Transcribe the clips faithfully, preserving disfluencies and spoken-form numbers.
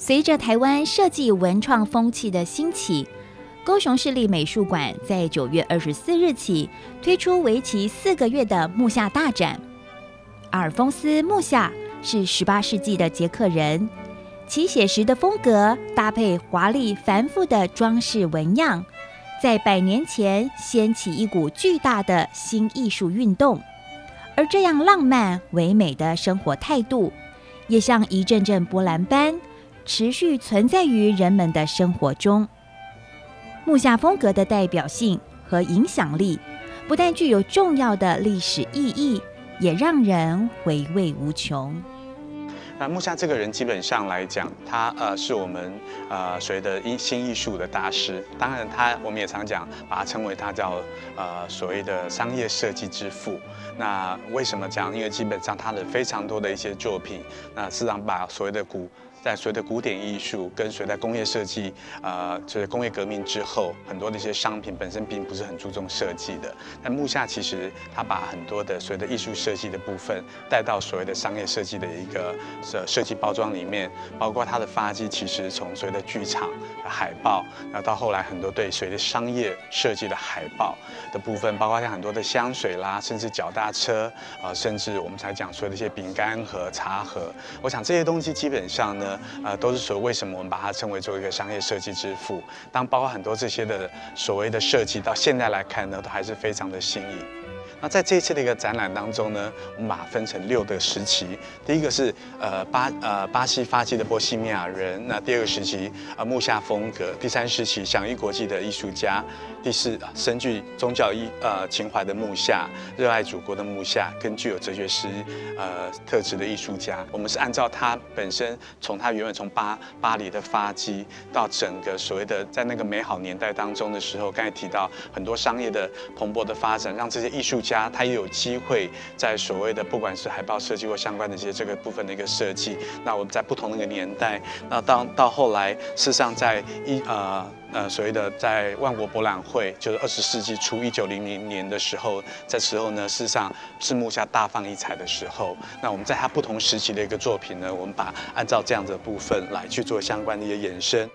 随着台湾设计文创风气的兴起，高雄市立美术馆在九月二十四日起推出为期四个月的木下大展。阿尔丰斯·木下是十八世纪的捷克人，其写实的风格搭配华丽繁复的装饰纹样，在百年前掀起一股巨大的新艺术运动。而这样浪漫唯美的生活态度，也像一阵阵波澜般持续存在于人们的生活中。木下风格的代表性和影响力，不但具有重要的历史意义，也让人回味无穷。 那木下这个人基本上来讲，他呃是我们呃所谓的新艺术的大师。当然他，我们也常讲，把他称为他叫呃所谓的商业设计之父。那为什么这样？因为基本上他的非常多的一些作品，那事实上把所谓的古在所谓的古典艺术跟随在工业设计，呃，就是工业革命之后，很多的一些商品本身并不是很注重设计的。但木下其实他把很多的所谓的艺术设计的部分带到所谓的商业设计的一个设设计包装里面，包括他的发迹，其实从所谓的剧场的海报，然后到后来很多对所谓的商业设计的海报的部分，包括像很多的香水啦，甚至脚踏车啊、呃，甚至我们才讲说的一些饼干盒、茶盒，我想这些东西基本上呢。呃，都是说为什么我们把它称为做一个商业设计之父？当包括很多这些的所谓的设计，到现在来看呢，都还是非常的新颖。那在这一次的一个展览当中呢，我们把它分成六个时期。第一个是呃巴呃巴西发迹的波西米亚人，那第二个时期呃木下风格，第三时期享誉国际的艺术家，第四深具宗教意呃情怀的木下，热爱祖国的木下，跟具有哲学师呃特质的艺术家。我们是按照他本身从他原本从巴巴黎的发迹到整个所谓的在那个美好年代当中的时候，刚才提到很多商业的蓬勃的发展，让这些艺术家他也有机会在所谓的不管是海报设计或相关的一些这个部分的一个设计。那我们在不同的一个年代，那到到后来，事实上在一呃呃所谓的在万国博览会，就是二十世纪初一九零零年的时候，在时候呢，事实上是木下大放异彩的时候。那我们在他不同时期的一个作品呢，我们把按照这样子的部分来去做相关的一些延伸。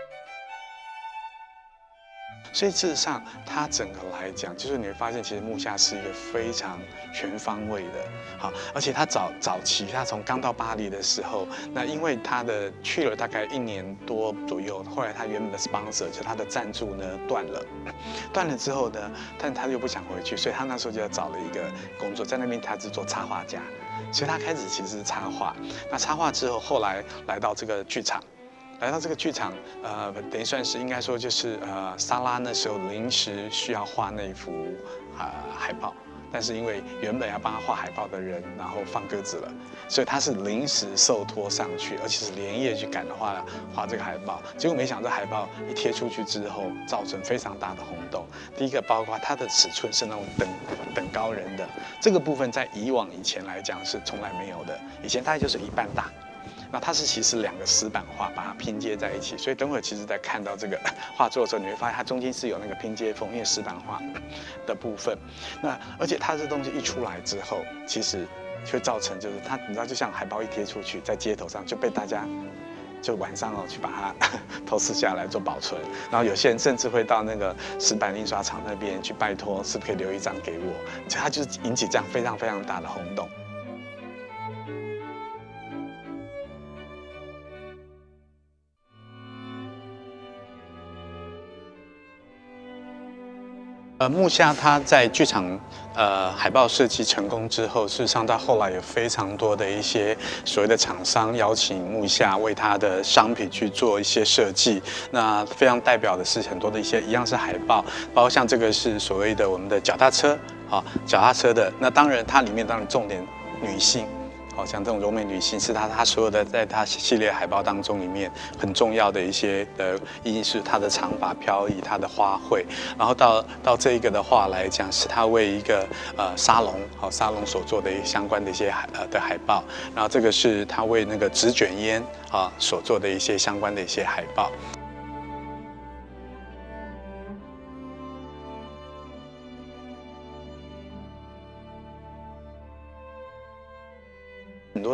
所以事实上，它整个来讲，就是你会发现，其实木下是一个非常全方位的，好，而且他早早期，他从刚到巴黎的时候，那因为他的去了大概一年多左右，后来他原本的 sponsor 就他的赞助呢断了，断了之后呢，但他又不想回去，所以他那时候就要找了一个工作，在那边他是做插画家，所以他开始其实是插画，那插画之后，后来来到这个剧场。来到这个剧场，呃，等于算是应该说就是呃，莎拉那时候临时需要画那一幅呃海报，但是因为原本要帮他画海报的人，然后放鸽子了，所以他是临时受托上去，而且是连夜去赶的画画这个海报。结果没想到海报一贴出去之后，造成非常大的轰动。第一个包括它的尺寸是那种等等高人的，这个部分在以往以前来讲是从来没有的，以前大概就是一半大。那它是其实两个石板画把它拼接在一起，所以等会其实在看到这个画作的时候，你会发现它中间是有那个拼接缝，因为石板画的部分。那而且它这东西一出来之后，其实会造成就是它，你知道，就像海报一贴出去，在街头上就被大家就晚上哦去把它偷撕下来做保存，然后有些人甚至会到那个石板印刷厂那边去拜托，是不是可以留一张给我？它就是引起这样非常非常大的轰动。呃，木下他在剧场呃海报设计成功之后，事实上到后来有非常多的一些所谓的厂商邀请木下为他的商品去做一些设计。那非常代表的是很多的一些一样是海报，包括像这个是所谓的我们的脚踏车，啊，脚踏车的。那当然它里面当然重点女性。好像这种柔美女性是她她所有的在她系列海报当中里面很重要的一些的因素，她的长发飘逸，她的花卉，然后到到这一个的话来讲，是她为一个呃沙龙好沙龙所做的相关的一些海呃的海报，然后这个是她为那个纸卷烟啊所做的一些相关的一些海报。很多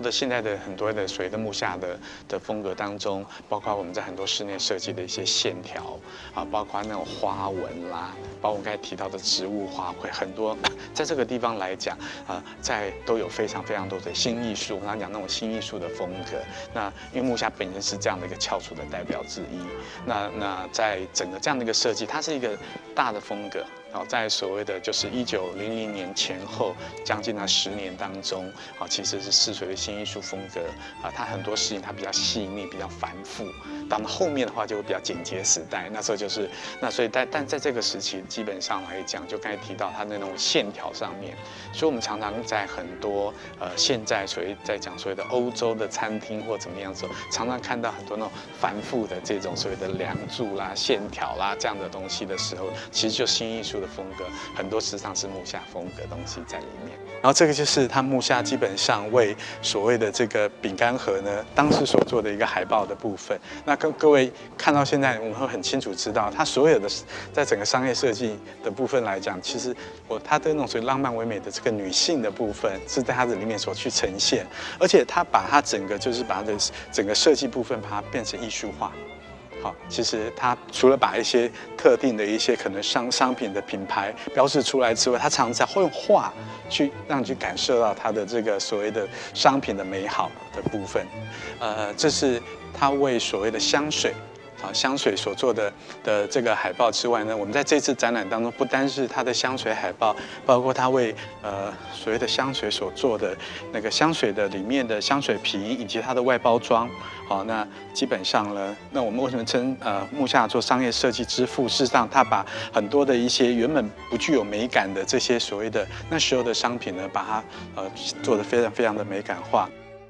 的现在的很多的所谓的木下的的风格当中，包括我们在很多室内设计的一些线条啊，包括那种花纹啦，包括我们刚才提到的植物花卉，很多在这个地方来讲啊，在都有非常非常多的新艺术，我刚讲那种新艺术的风格。那因为木下本身是这样的一个翘楚的代表之一，那那在整个这样的一个设计，它是一个大的风格。好，在所谓的就是一九零零年前后将近那十年当中，啊，其实是四水的新艺术风格啊，它很多事情它比较细腻，比较繁复。到后面的话就会比较简洁时代，那时候就是那所以但但在这个时期，基本上来讲，就刚才提到它那种线条上面，所以我们常常在很多呃现在所谓在讲所谓的欧洲的餐厅或怎么样的时候，常常看到很多那种繁复的这种所谓的梁柱啦、线条啦这样的东西的时候，其实就新艺术的风格，很多实际上是木下风格的东西在里面。然后这个就是他木下基本上为所谓的这个饼干盒呢，当时所做的一个海报的部分。那各各位看到现在，我们会很清楚知道，它所有的在整个商业设计的部分来讲，其实我它的那种所谓浪漫唯美的这个女性的部分，是在它的里面所去呈现，而且它把它整个就是把它的整个设计部分把它变成艺术化。好，其实它除了把一些特定的一些可能商商品的品牌标示出来之外，它常常会用画去让你去感受到它的这个所谓的商品的美好的部分。呃，这是它为所谓的香水。啊，香水所做的的这个海报之外呢，我们在这次展览当中，不单是它的香水海报，包括它为呃所谓的香水所做的那个香水的里面的香水瓶以及它的外包装。好，那基本上呢，那我们为什么称呃木下做商业设计之父？事实上，他把很多的一些原本不具有美感的这些所谓的那时候的商品呢，把它呃做得非常非常的美感化。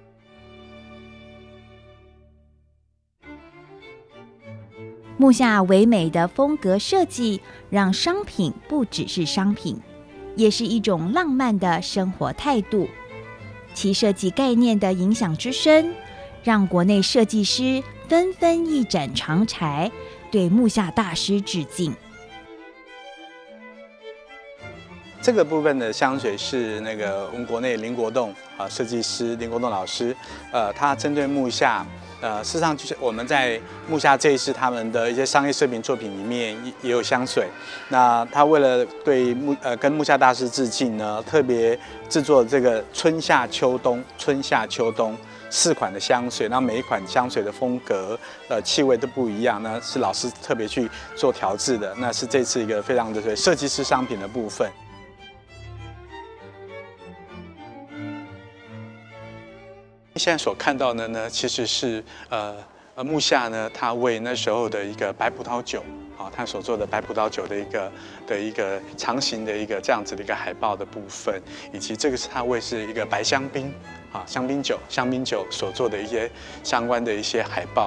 木下唯美的风格设计，让商品不只是商品，也是一种浪漫的生活态度。其设计概念的影响之深，让国内设计师纷纷一展长才，对木下大师致敬。 这个部分的香水是那个我们国内林国栋啊设计师林国栋老师，呃，他针对木下。呃，事实上就是我们在木下这一次他们的一些商业设计作品里面也也有香水。那他为了对木呃跟木下大师致敬呢，特别制作这个春夏秋冬春夏秋冬四款的香水，那每一款香水的风格呃气味都不一样，那是老师特别去做调制的。那是这次一个非常的设计师商品的部分。现在所看到的呢，其实是呃呃木下呢，他为那时候的一个白葡萄酒啊，他所做的白葡萄酒的一个的一个长形的一个这样子的一个海报的部分，以及这个是他为是一个白香槟啊香槟酒香槟酒所做的一些相关的一些海报。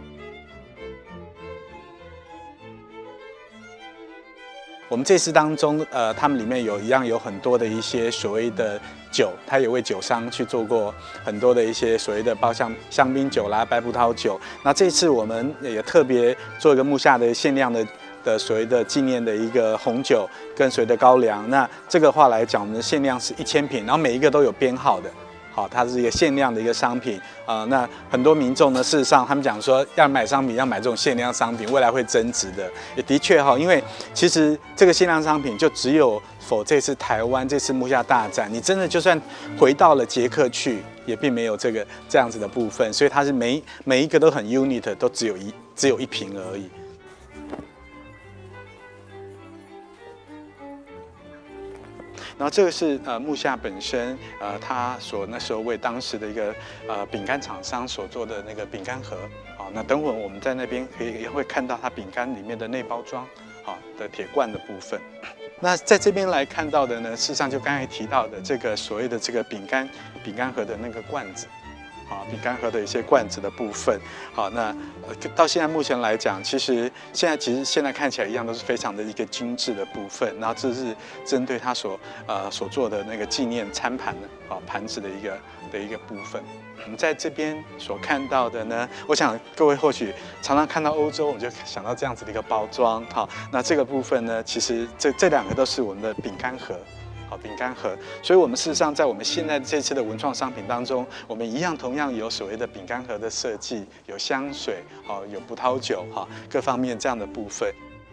我们这次当中，呃，他们里面有一样有很多的一些所谓的酒，他也为酒商去做过很多的一些所谓的包像香槟酒啦、白葡萄酒。那这次我们也特别做一个木下的限量的的所谓的纪念的一个红酒跟所谓的高粱。那这个话来讲，我们的限量是一千瓶，然后每一个都有编号的。好，它是一个限量的一个商品啊、呃。那很多民众呢，事实上他们讲说，要买商品要买这种限量商品，未来会增值的。也的确哈，因为其实这个限量商品就只有否这次台湾这次木下大展，你真的就算回到了捷克去，也并没有这个这样子的部分，所以它是每每一个都很 unit， 都只有一只有一瓶而已。然后这个是呃木下本身呃他所那时候为当时的一个呃饼干厂商所做的那个饼干盒啊，那等会我们在那边可以也会看到它饼干里面的内包装啊的铁罐的部分。那在这边来看到的呢，事实上就刚才提到的这个所谓的这个饼干饼干盒的那个罐子。啊，饼干盒的一些罐子的部分，好，那到现在目前来讲，其实现在其实现在看起来一样都是非常的一个精致的部分，然后这是针对他所呃所做的那个纪念餐盘的啊盘子的一个的一个部分。我们在这边所看到的呢，我想各位或许常常看到欧洲，我就想到这样子的一个包装，好，那这个部分呢，其实这这两个都是我们的饼干盒。 好饼干盒。所以我们事实上在我们现在这次的文创商品当中，我们一样同样有所谓的饼干盒的设计，有香水，好有葡萄酒，哈各方面这样的部分。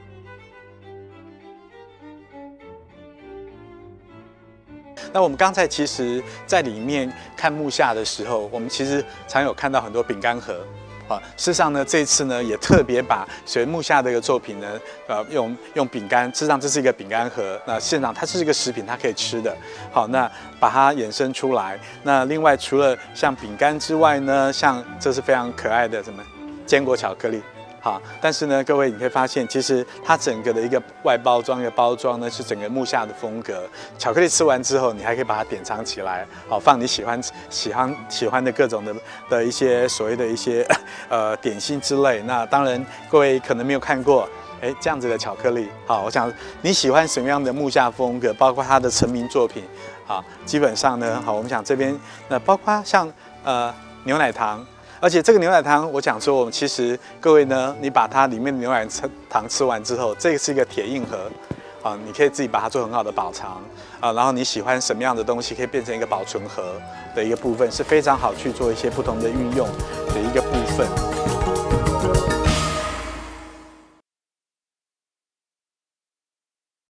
那我们刚才其实在里面看木下的时候，我们其实常有看到很多饼干盒。啊，事实上呢，这一次呢也特别把水木下的一个作品呢，呃，用用饼干，事实上这是一个饼干盒，那现场它是一个食品，它可以吃的。好，那把它衍生出来。那另外除了像饼干之外呢，像这是非常可爱的什么坚果巧克力。好，但是呢，各位你会发现，其实它整个的一个外包装、一个包装呢，是整个木下的风格。巧克力吃完之后，你还可以把它典藏起来，好放你喜欢、喜欢、喜欢的各种的的一些所谓的一些呃点心之类。那当然，各位可能没有看过，哎，这样子的巧克力。好，我想你喜欢什么样的木下风格，包括它的成名作品，好，基本上呢，好，我们讲这边，那包括像呃牛奶糖。而且这个牛奶糖，我讲说，我们其实各位呢，你把它里面的牛奶糖吃完之后，这个是一个铁硬盒，啊，你可以自己把它做很好的保藏啊，然后你喜欢什么样的东西，可以变成一个保存盒的一个部分，是非常好去做一些不同的运用的一个部分。